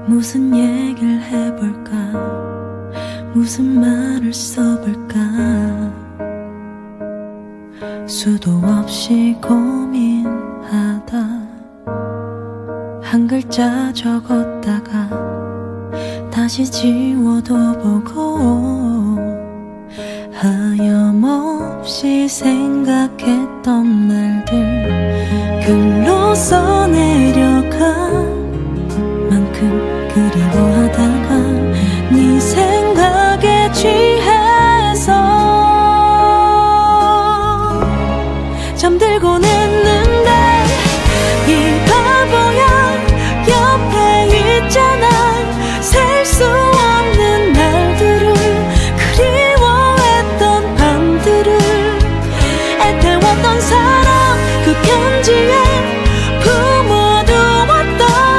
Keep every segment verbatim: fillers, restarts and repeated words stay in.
무슨 얘기를 해볼까, 무슨 말을 써볼까. 수도 없이 고민하다 한 글자 적었다가 다시 지워도 보고 하염없이 생각했던 날들 글로 써내려간 만큼 그리워하다가 네 생각에 취해서 잠들곤 했는데 이 바보야 옆에 있잖아. 셀 수 없는 날들을 그리워했던 밤들을 애태웠던 사랑 그 편지에 품어두었던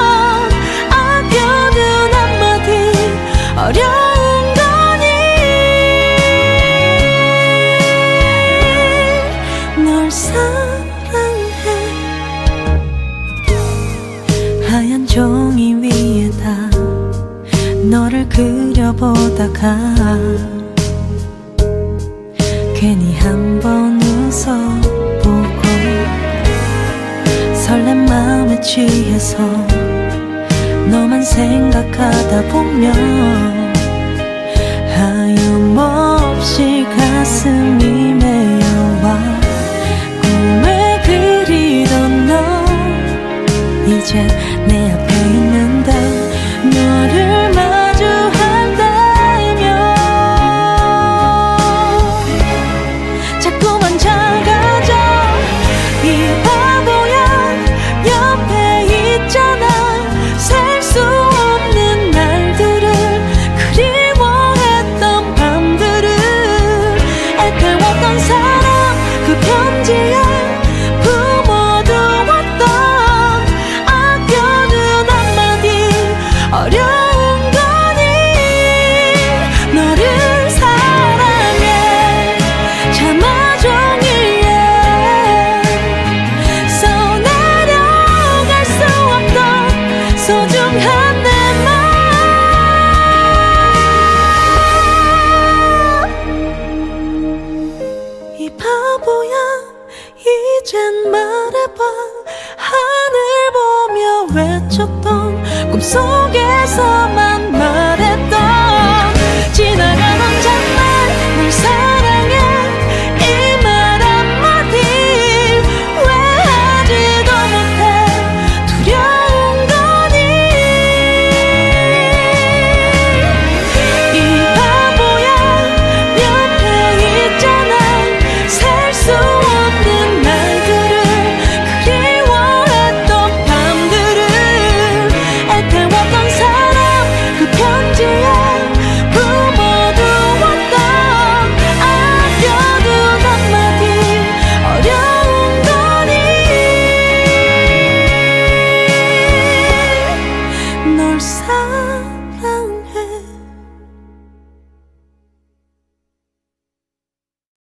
아껴둔 한마디 어려운 거니. 널 사랑해. 하얀 종이 위에다 너를 그려보다가 괜히 한번 웃어보고 설렘 마음에 취해서 너만 생각하다 보면 하염없이 가슴이 메어와 꿈에 그리던 너 이제 내 앞에 있는데 너를 마주한다면 자꾸만 작아져. 이 바보야 옆에 있잖아. 셀 수 없는 날들을 그리워했던 밤들을 애태웠던 사랑 그 편지에 품어두었던 아껴둔 한마디 어려운 거니. 너를 사랑해. 참아 종이에 써내려갈 수 없던 소중한 내 맘. 이 바보야 이젠 말해봐. 하늘 보며 외쳤던 꿈속에